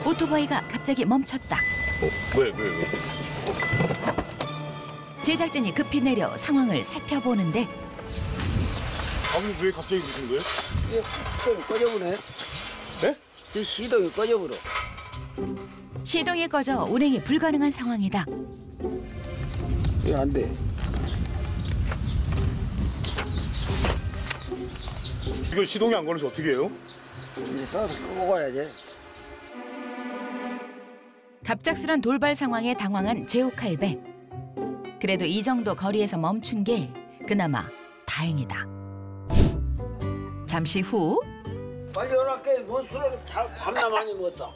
오토바이가 갑자기 멈췄다. 왜? 제작진이 급히 내려 상황을 살펴보는데 아버님 왜 갑자기 그러신 거예요? 시동이 꺼져버네. 네? 이 시동이 꺼져버려. 시동이 꺼져 운행이 불가능한 상황이다. 이게 안 돼. 이거 시동이 안 걸려서 어떻게 해요? 이제 써서 끄고 가야지. 갑작스런 돌발 상황에 당황한 제오칼배. 그래도 이 정도 거리에서 멈춘 게 그나마 다행이다. 잠시 후 빨리 연락해. 뭔 술을 밤나 많이 먹었어.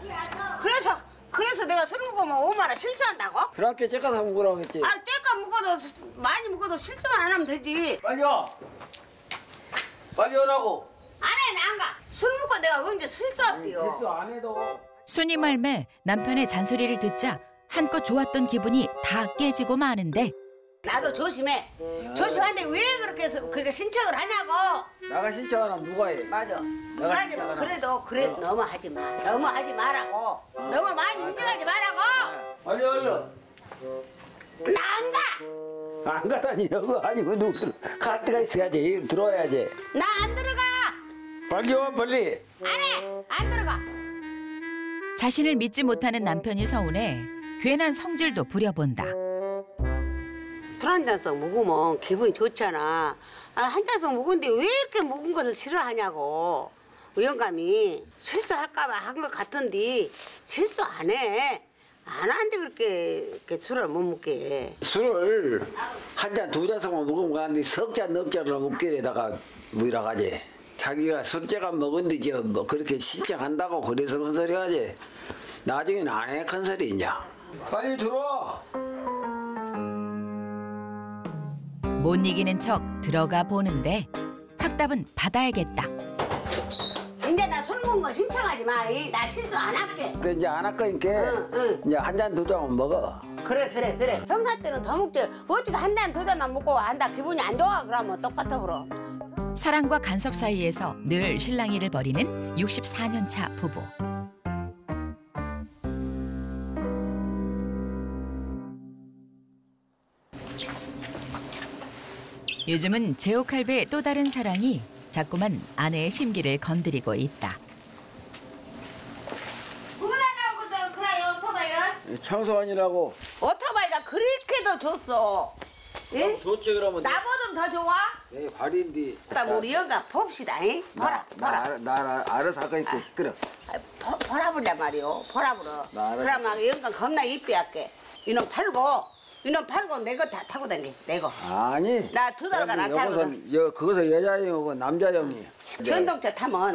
그래서 내가 술 먹으면 5만 원 실수한다고? 그렇게 째까 사 먹으라고 했지. 아, 때가 먹어도 많이 먹어도 실수만 안 하면 되지. 빨리 와. 빨리 오라고. 안 해, 나 안 가. 술 먹고 내가 언제 실수할게요. 실수 안 해도. 순이 말매 남편의 잔소리를 듣자 한껏 좋았던 기분이 다 깨지고 마는데 나도 조심해. 조심한데 왜 그렇게 신청을 하냐고. 나가 신청 안 하면 누가 해? 맞아. 내가 하지 신청 마. 안 그래도 너무 하지 마. 너무 하지 말라고. 너무 많이 인정하지 말라고. 빨리 얼른. 나 안 가. 안 가다니 여거 아니고 누구들 갈 데가 있어야지. 들어와야지. 나 안 들어가. 빨리 와 빨리. 안 해. 안 들어가. 자신을 믿지 못하는 남편이 서운해 괜한 성질도 부려본다. 술 한 잔씩 먹으면 기분이 좋잖아. 한 잔씩 먹은데 왜 이렇게 먹은 거를 싫어하냐고. 영감이 실수할까 봐 한 것 같은데 실수 안 해. 안 하는데 그렇게 술을 못 먹게. 술을 한 잔 두 잔씩만 먹으면 가는데 석 잔 넉 잔을 먹기에다가 뭐이라 가지. 자기가 술째가 먹은데 뭐 그렇게 신청한다고 그래서 큰 소리 하지. 나중에는 안 해 큰 소리 이제. 빨리 들어와. 못 이기는 척 들어가 보는데 확답은 받아야겠다. 이제 나 술 먹은 거 신청하지 마. 나 실수 안 할게. 그 이제 안 할 거니까 응. 이제 한 잔 두 잔은 먹어. 그래. 평사 때는 더 먹지. 어찌게 한 잔 두 잔만 먹고 한다 기분이 안 좋아. 그러면 똑같아 버려. 사랑과 간섭 사이에서 늘 실랑이를 벌이는 64년 차 부부. 요즘은 제오칼배의 또 다른 사랑이 자꾸만 아내의 심기를 건드리고 있다. 구분하려고 그래요 오토바이를? 청소원이라고. 오토바이가 그렇게도 줬어. 예? 좋지 그러면. 나보다 더 좋아? 내 발인데. 나 우리 영감 봅시다. 잉? 보라. 나 알아서 할 거니까 시끄러. 보라 보자 말이오. 보라 불어. 나 알았어. 그러면 영감 겁나 이쁘게 할게. 이놈 팔고 내 거 다 타고 다녀. 내 거. 아니. 나 두 달간 안 타거든. 그것은 여자형이고 남자형이. 전동차 타면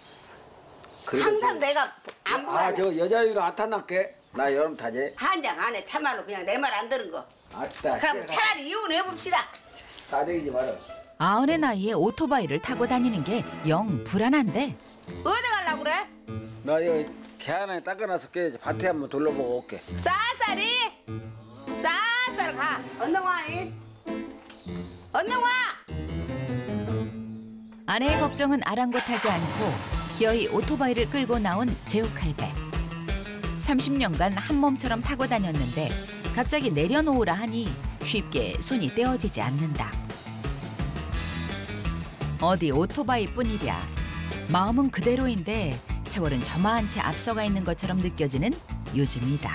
항상 내가 안 보라. 저 여자형이랑 안 탔나게? 나 여름 타지. 한 장 안에 참말로 그냥 내 말 안 들은 거. 아따. 그럼 차라리 이혼해 봅시다. 따대기지 마라. 아흔의 나이에 오토바이를 타고 다니는 게 영 불안한데 어디 가려고 그래? 나 여기 개 하나 닦아놔서 깨 밭에 한번 둘러보고 올게. 쌀쌀이 쌀쌀 가. 얼른 와. 이. 얼른 와. 아내의 걱정은 아랑곳하지 않고 기어이 오토바이를 끌고 나온 제오칼배. 30년간 한 몸처럼 타고 다녔는데 갑자기 내려놓으라 하니 쉽게 손이 떼어지지 않는다. 어디 오토바이뿐이랴. 마음은 그대로인데 세월은 저마한 채 앞서가 있는 것처럼 느껴지는 요즘이다.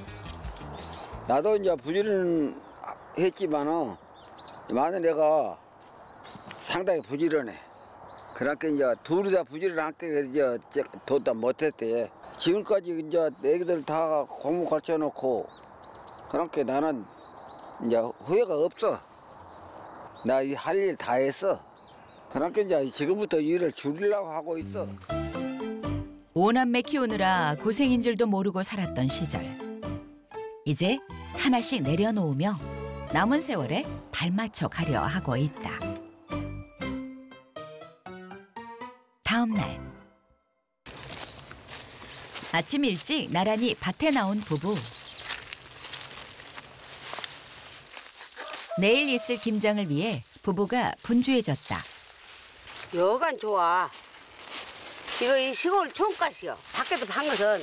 나도 이제 부지런 했지만은 많은 애가 상당히 부지런해. 그러니까 이제 둘이 다 부지런하게 이제 뒀다 못했대. 지금까지 이제 애기들 다 공부 가르쳐 놓고 그러니까 나는 이제 후회가 없어. 나 할 일 다 했어. 그러니까 이제 지금부터 일을 줄이려고 하고 있어. 오남매 키우느라 고생인 줄도 모르고 살았던 시절. 이제 하나씩 내려놓으며 남은 세월에 발맞춰 가려 하고 있다. 다음 날 아침 일찍 나란히 밭에 나온 부부. 내일 있을 김장을 위해 부부가 분주해졌다. 여간 좋아. 이거 이 시골 총가시요. 밖에서 판 것은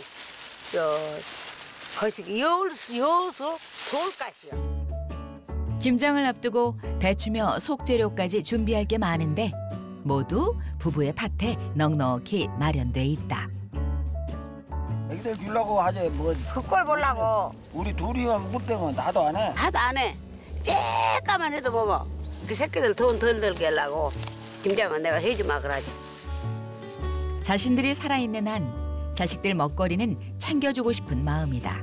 거시기 여수 돌가시요. 김장을 앞두고 배추며 속재료까지 준비할 게 많은데 모두 부부의 밭에 넉넉히 마련돼 있다. 애기들 주려고 하지 뭐 그걸 보려고. 우리 둘이만 먹을 때면 나도 안 해. 하도 안 해. 쬐까만 해도 먹어. 그 새끼들 돈 덜 들게 하려고 김장은 내가 해주마 그러지. 자신들이 살아있는 한 자식들 먹거리는 챙겨주고 싶은 마음이다.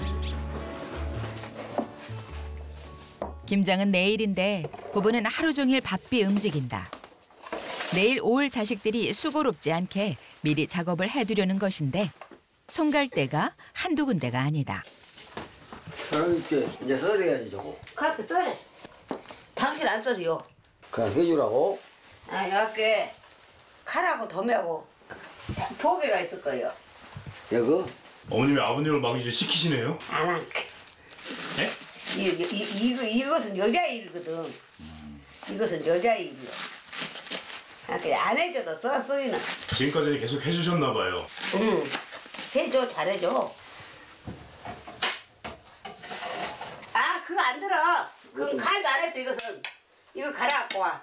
김장은 내일인데 부부는 하루 종일 바삐 움직인다. 내일 올 자식들이 수고롭지 않게 미리 작업을 해두려는 것인데 손 갈 데가 한두 군데가 아니다. 그럼 이제 썰어야지 저거. 그 앞에 썰어. 당신 안 썰이요. 그냥 해주라고? 아, 여기 칼하고 도매하고 보개가 있을 거예요. 이거? 어머님이 아버님을 막 이제 시키시네요. 안 할게. 네? 이것은 여자 일이거든. 이것은 여자 일이요. 안 해줘도 쓰이는. 지금까지는 계속 해주셨나 봐요. 응. 해줘, 잘해줘. 아, 그거 안 들어. 그건 칼도 안 했어, 이것은. 이거 갈아갖고 와.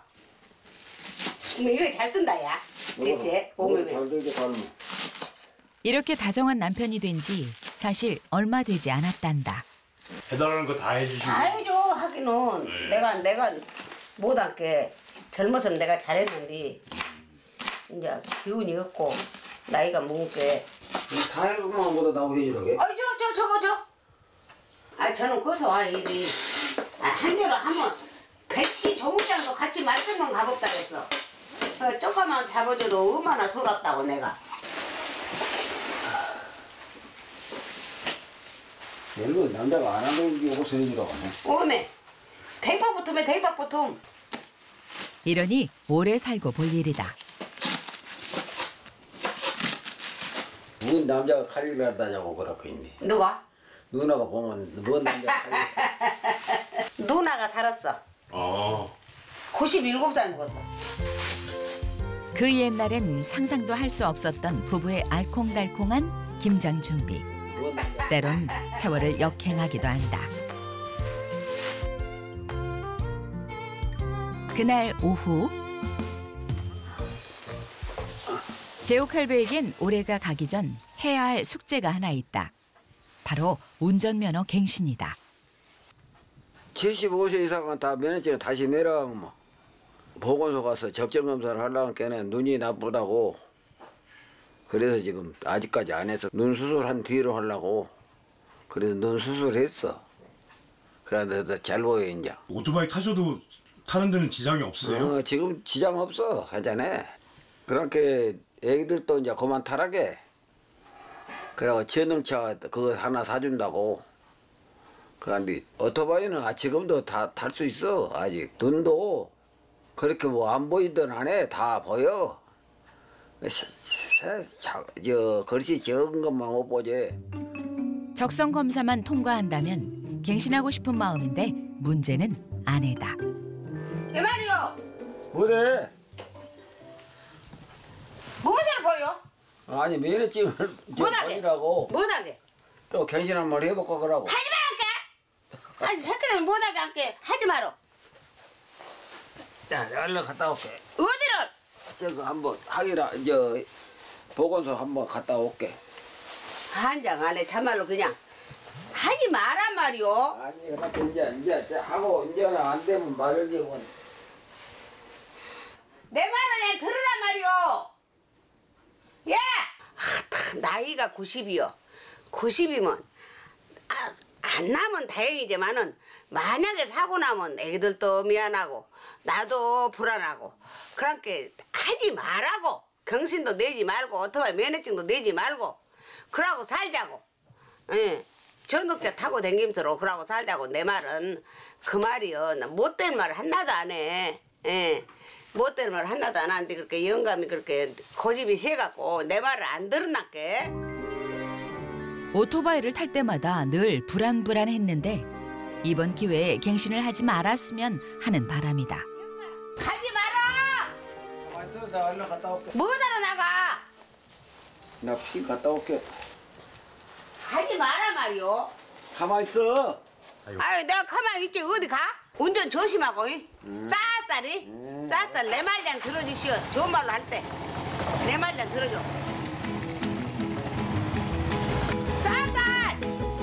이거 잘 뜬다, 야. 됐지? 몸에. 잘 되게 닮은. 이렇게 다정한 남편이 된 지 사실 얼마 되지 않았단다. 해달라는 거 다 해주시고. 다 해줘, 하기는. 내가 못할게. 젊어서는 내가 잘했는데, 이제 기운이 없고, 나이가 먹게. 다 해보면 보다 나오게 해주라게. 저거. 아, 저는 거기서 와, 일이. 아, 한 대로 하면, 백지 조국장도 같이 만들면 가볍다 그랬어. 조금만 잡아줘도 얼마나 서럽다고, 내가. 이거 남자가 안 하는 게 옷을 해주라고 하네. 오메, 대박 붙으면 대박 붙음. 이러니 오래 살고 볼 일이다. 뭔 남자가 칼질을 한다냐고 그러고 있네. 누가? 누나가 보면 뭔 남자가 칼질. 누나가 살았어. 아. 97살 먹었어. 그 옛날엔 상상도 할 수 없었던 부부의 알콩달콩한 김장 준비. 뭔 남자. 때론 세월을 역행하기도 한다. 그날 오후 제오칼베에겐 올해가 가기 전 해야 할 숙제가 하나 있다. 바로 운전면허 갱신이다. 75세 이상은 다 면허증 다시 내려가면 뭐 보건소 가서 적정검사를 하려는 게는 눈이 나쁘다고 그래서 지금 아직까지 안 해서 눈 수술한 뒤로 하려고 그래서 눈 수술했어. 그래도 잘 보여 이제. 오토바이 타셔도 타는 데는 지장이 없으세요? 지금 지장 없어. 괜찮아. 그렇게 애기들도 이제 그만 타라게. 그래가 전용차 그거 하나 사준다고. 그런데 오토바이는 지금도 다 탈 수 있어. 아직 눈도 그렇게 뭐 안 보이던 안에 다 보여. 글씨 적은 것만 못 보지. 적성 검사만 통과한다면 갱신하고 싶은 마음인데 문제는 아내다. 이 말이요. 뭐래? 무엇을 보여? 아니 면허증을 못하게. 보이라고. 못하게. 또 갱신 한번 해볼까 그러고. 하지 말게. 아니 새끼들 못하게 할게. 하지 마라. 야, 얼른 갔다 올게. 어디를? 저거 한번 하기라 보건소 한번 갔다 올게. 한장 안에 참말로 그냥 하지 마란 말이오. 아니 그렇게 이제 하고 이제는 안 되면 말을 지고. 내 말은 애 들으란 말이오. 예. 나이가 90이요. 90이면 안 나면 다행이지만은 만약에 사고 나면 애기들도 미안하고 나도 불안하고 그러니까 하지 말라고. 경신도 내지 말고 오토바이 면허증도 내지 말고 그러고 살자고. 예. 전국자 타고 댕김서로 그러고 살자고. 내 말은 그 말이요. 나 못된 말 하나도 안 해. 예. 못된 말 하나도 안 하는데 그렇게 영감이 그렇게 고집이 세갖고 내 말을 안 들었나께. 오토바이를 탈 때마다 늘 불안불안했는데 이번 기회에 갱신을 하지 말았으면 하는 바람이다. 가지 마라. 가만있어, 나 얼른 갔다 올게. 뭐하러 나가? 나 피 갔다 올게. 가지 마라 말이오. 가만 있어. 아유 내가 가만히 있지 어디 가? 운전 조심하고 쌀쌀이 쌀쌀 내 말이랑 들어주시오. 좋은 말로 할 때 내 말이랑 들어줘. 쌀쌀.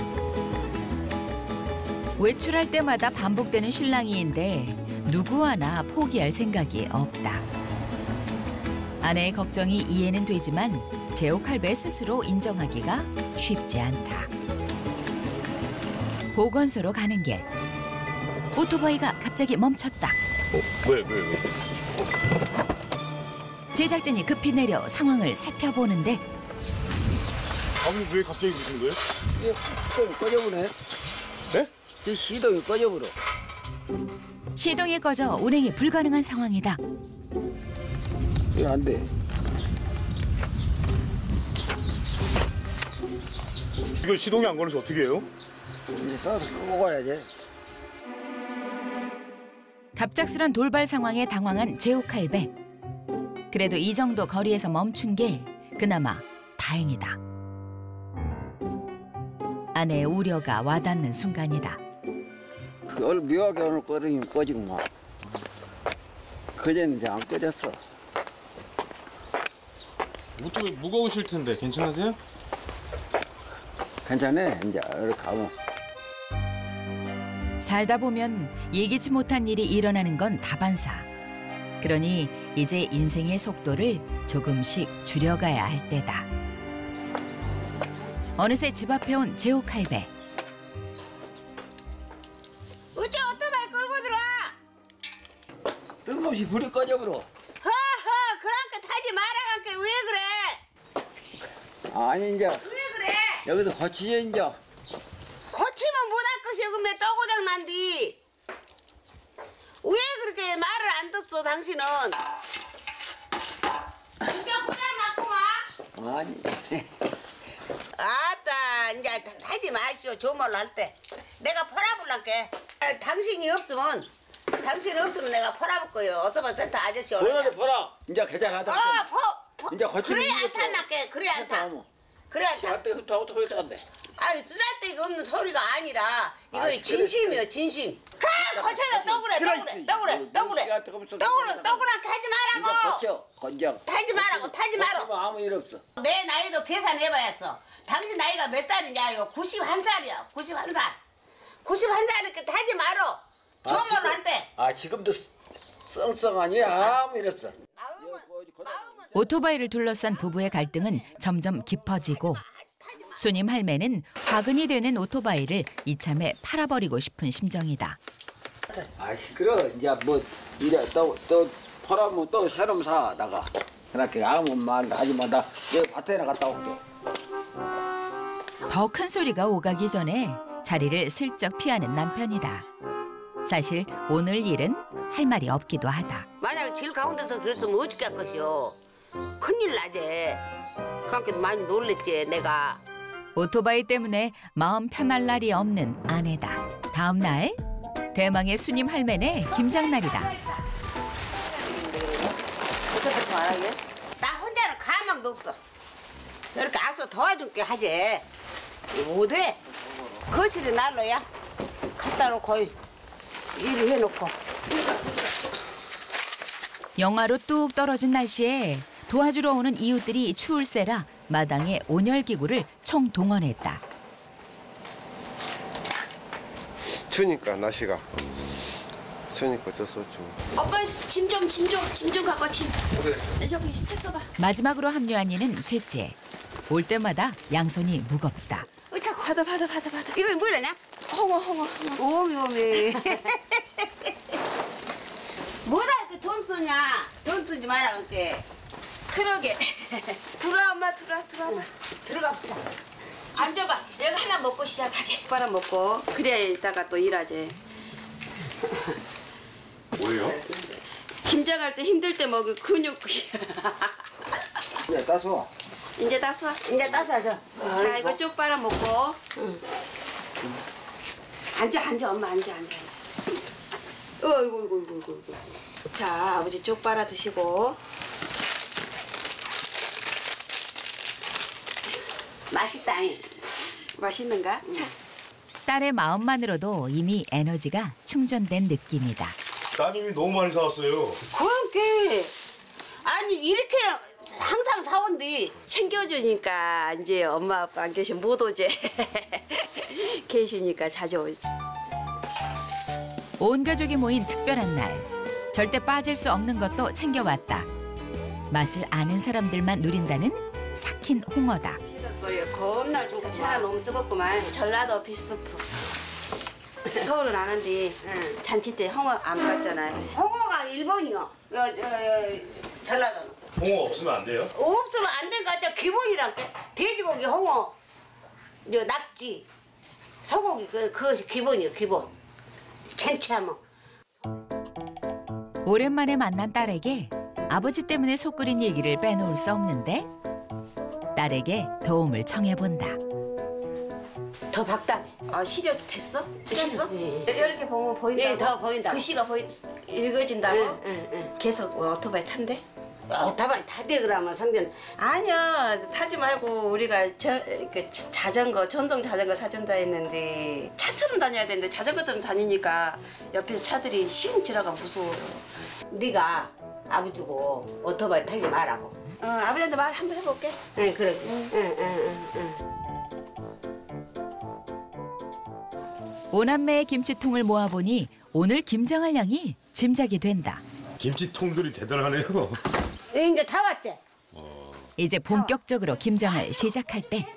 외출할 때마다 반복되는 실랑이인데 누구 하나 포기할 생각이 없다. 아내의 걱정이 이해는 되지만 제오칼베 스스로 인정하기가 쉽지 않다. 보건소로 가는 길. 오토바이가 갑자기 멈췄다. 왜? 제작진이 급히 내려 상황을 살펴보는데 아버님 왜 갑자기 그러신 거예요? 이게 시동이 꺼져버네. 네? 이 시동이 꺼져버려. 시동이 꺼져 운행이 불가능한 상황이다. 이거 안 돼. 이거 시동이 안 걸려서 어떻게 해요? 이제 써서 끄고 가야지. 갑작스런 돌발 상황에 당황한 제오칼베. 그래도 이 정도 거리에서 멈춘 게 그나마 다행이다. 아내의 우려가 와닿는 순간이다. 오늘 묘하게 오늘 꺼지긴 꺼지구만. 그제는 이제 안 꺼졌어. 오토바이 무거우실 텐데 괜찮으세요? 괜찮아. 이제 이렇게 가면. 살다 보면 예기치 못한 일이 일어나는 건 다반사. 그러니 이제 인생의 속도를 조금씩 줄여가야 할 때다. 어느새 집 앞에 온 제오칼베. 어째 오토바이 끌고 들어와. 뜬금없이 불이 꺼져버려. 허허 그렇게 타지 말아갈게. 왜 그래? 아니 이제 왜 그래? 여기서 거치죠 이제. 고치면 못할 것이야. 그러면 또 고장 난디. 왜 그렇게 말을 안 듣어 당신은? 진짜 고장 났구만. 아니. 아따 이제 하지 마시오. 좋은 말로 할 때 내가 팔아볼란게. 당신이 없으면 내가 팔아볼 거예요. 어서만 센터 아저씨 오느냐. 보라. 이제 괜찮아다. 이제 거치는 그래 안 이것도 탔나게. 그래 안 타. 그래 안 타. 할때 흩어갖고 흩어간대. 아니 쓰잘데기 없는 소리가 아니라 이거 아이, 진심이야 진심. 가 거쳐서 또 그래 하지 말라고. 건져. 타지 말라고. 아무 일 없어. 내 나이도 계산해봐야어. 당신 나이가 몇 살이냐 이거 91살이야. 91살. 91살이니까 타지 말어. 좋은 말로 할 때. 아 지금도 썽썽하니 아무 일 없어. 마음은 오토바이를 둘러싼 부부의 갈등은 점점 깊어지고 수님 할매는 화근이 되는 오토바이를 이참에 팔아버리고 싶은 심정이다. 아 시끄러. 이제 뭐 이래 또 팔아면 또 새로 사 나가. 그렇게 아무 말 하지 마. 나 여기 밭에 나갔다 올게. 더 큰 소리가 오가기 전에 자리를 슬쩍 피하는 남편이다. 사실 오늘 일은 할 말이 없기도 하다. 만약 질 가운데서 그랬으면 어떻게 할 것이오. 큰일 나지. 그렇게 많이 놀랬지 내가. 오토바이 때문에 마음 편할 날이 없는 아내다. 다음 날 대망의 수님 할매네 김장날이다. 어떻게 말하게? 나 혼자는 가망도 없어. 이렇게 와서 도와줄게 하지. 못해. 거실에 난로야. 갖다 놓고 일을 해놓고. 영하로 뚝 떨어진 날씨에 도와주러 오는 이웃들이 추울세라 마당에 온열기구를 총동원했다. 추니까 날씨가 추니까 어쩔 수 없죠. 오빠 짐 좀 갖고 짐. 저기 책 써봐. 마지막으로 합류한 이는 쇠째. 올 때마다 양손이 무겁다. 자꾸 받아. 이거 뭐라냐? 홍어. 오미. 뭐라 이렇게 돈 쓰냐? 돈 쓰지 마라 그렇게. 그러게. 들어와 엄마. 들어갑시다. 앉아봐. 내가 하나 먹고 시작하게. 빨아 먹고. 그래야 이따가 또 일하지. 뭐예요? 김장할 때 힘들 때 먹을 근육이야. 이제 따서. 이제 다 써. 이제 따서 하자. 자 이거 쭉 빨아 먹고. 앉아 엄마 앉아. 어이구. 자 아버지 쭉 빨아 드시고. 맛있다. 맛있는가? 자, 딸의 마음만으로도 이미 에너지가 충전된 느낌이다. 따님이 너무 많이 사왔어요. 그렇게 아니 이렇게 항상 사온디. 챙겨주니까 이제 엄마 아빠 안 계시면 못 오지. 계시니까 자주 오지. 온 가족이 모인 특별한 날. 절대 빠질 수 없는 것도 챙겨왔다. 맛을 아는 사람들만 누린다는 삭힌 홍어다. 거예요. 겁나 좋고 차라 너무 쓰겠구만. 전라도 비스프. 서울은 아는데 잔치 때 홍어 안 봤잖아요. 홍어가 일본이요. 전라도는. 홍어 없으면 안 돼요? 없으면 안 된 거 같아. 기본이란 게 돼지고기, 홍어, 낙지, 소고기 그것이 기본이요. 기본. 괜찮아. 오랜만에 만난 딸에게 아버지 때문에 속 끓인 얘기를 빼놓을 수 없는데 딸에게 도움을 청해본다. 더 박다해. 아 시력 됐어? 됐어? 예. 이렇게 보면 보인다고? 예, 더 보인다고. 글씨가 읽어진다고? 응. 계속 오토바이 탄대? 오토바이 타대 그러면 성전. 아니야 타지 말고 우리가 자전거 전동 자전거 사준다 했는데 차처럼 다녀야 되는데 자전거처럼 다니니까 옆에서 차들이 슝 지나가 무서워요. 네가 아버지고 오토바이 타지 말라고. 아버지한테 말 한번 해볼게. 응, 그러지. 응. 오남매의 김치통을 모아보니 오늘 김장할 양이 짐작이 된다. 김치통들이 대단하네요. 이제 다 왔지? 이제 본격적으로 김장을 시작할 때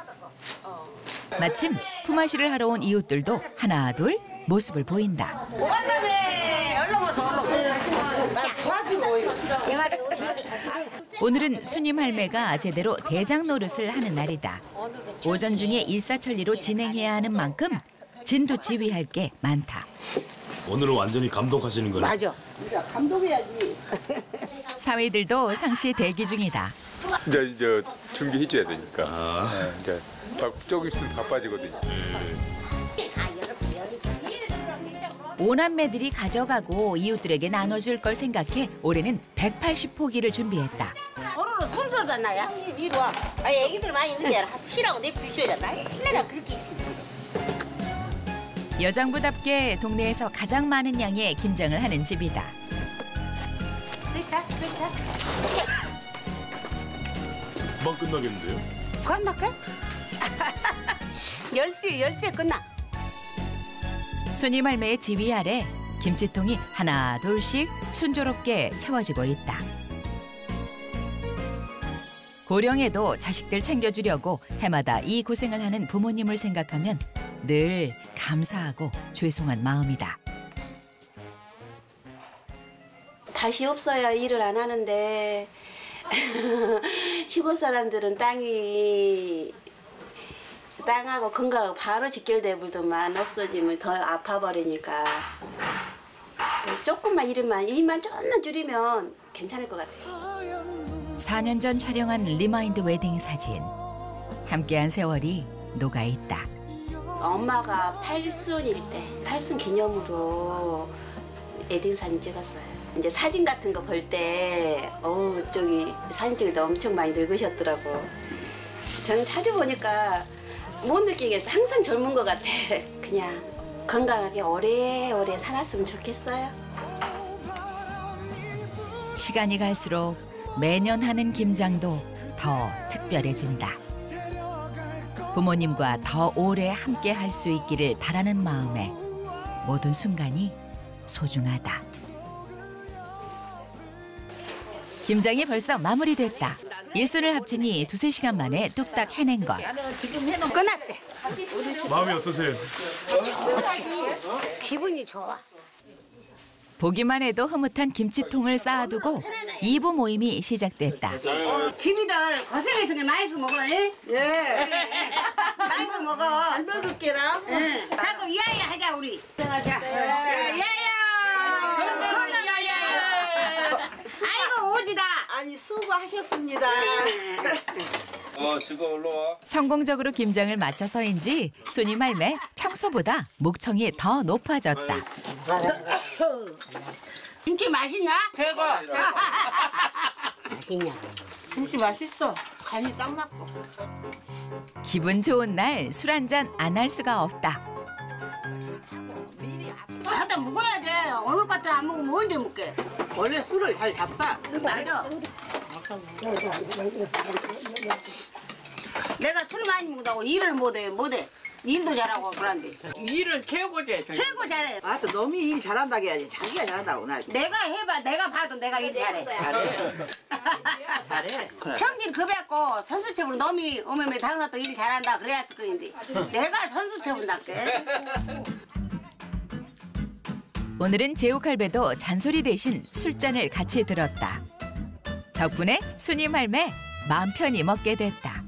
마침 품앗이를 하러 온 이웃들도 하나 둘 모습을 보인다. 왔다며! 얼른 와서 나 도와주고. 오늘은 수님 할매가 제대로 대장 노릇을 하는 날이다. 오전 중에 일사천리로 진행해야 하는 만큼 진두지휘할 게 많다. 오늘은 완전히 감독하시는 거네요. 맞아. 사위들도 상시 대기 중이다. 이제 준비해줘야 되니까. 네, 이제 조금 있으면 바빠지거든요. 오남매들이 가져가고 이웃들에게 나눠줄 걸 생각해 올해는 180포기를 준비했다. 오늘은 손소다 나야. 이리 와. 아니 애기들 많이 있는 게 아니라 쉬라고 냅두셔야 나. 내가 그렇게. 여장부답게 동네에서 가장 많은 양의 김장을 하는 집이다. 그렇다. 금방 끝나겠는데요? 끝날까? 10시에 끝나. 수님 할매의 지휘 아래 김치통이 하나 둘씩 순조롭게 채워지고 있다. 고령에도 자식들 챙겨주려고 해마다 이 고생을 하는 부모님을 생각하면 늘 감사하고 죄송한 마음이다. 밭이 없어야 일을 안 하는데 시골 사람들은 땅하고 건강하고 바로 직결되불더만 없어지면 더 아파버리니까 조금만 일만 조금만 줄이면 괜찮을 것 같아요. 4년 전 촬영한 리마인드 웨딩 사진. 함께한 세월이 녹아있다. 엄마가 8순일 때 8순 기념으로 웨딩 사진 찍었어요. 이제 사진 같은 거 볼 때 저기 사진 찍을 때 엄청 많이 늙으셨더라고. 저는 자주 보니까 못 느끼겠어. 항상 젊은 것 같아. 그냥 건강하게 오래오래 살았으면 좋겠어요. 시간이 갈수록 매년 하는 김장도 더 특별해진다. 부모님과 더 오래 함께 할 수 있기를 바라는 마음에 모든 순간이 소중하다. 김장이 벌써 마무리됐다. 일손을 합치니 2-3시간 만에 뚝딱 해낸 것. 끝났지? 마음이 어떠세요? 좋지. 기분이 좋아. 보기만 해도 흐뭇한 김치통을 쌓아두고 2부 모임이 시작됐다. 집이들 고생해서 많이서 먹어. 예. 많이서 먹어. 잘 먹을게라. 응. 가끔 야야 하자 우리. 야야. 아이고 오지다. 아니 수고하셨습니다. 지금 올라와. 성공적으로 김장을 마쳐서인지 수님 할매 평소보다 목청이 더 높아졌다. 김치 맛있나? 최고. 맛있냐? 김치 맛있어. 간이 딱 맞고. 기분 좋은 날 술 한 잔 안 할 수가 없다. 하여튼 먹어야 돼. 오늘 같은 안 먹으면 언제 먹게? 원래 술을 잘 잡사. 맞아. 내가 술 많이 먹다고 일을 못해. 일도 잘하고 그런데. 일은 최고지. 최고 잘해. 아, 또 놈이 일 잘한다고 해야지. 자기가 잘한다고 나. 내가 해봐. 내가 봐도 내가 일 잘해. 잘해. 잘해. 성질 급했고 선수첩으로 놈이 오면 다른 것도 일 잘한다 그래야 했을 건데 내가 선수첩을 낫게. 오늘은 제육할배도 잔소리 대신 술잔을 같이 들었다. 덕분에 순임 할매 마음 편히 먹게 됐다.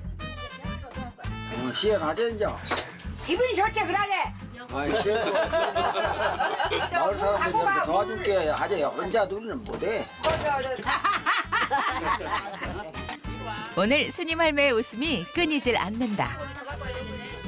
시행하자 이제. 기분이 좋지 그러게. 아이 시행. 마을 사람들 도와줄게 하자. 혼자 누리는 못해. 오늘 순임 할매의 웃음이 끊이질 않는다.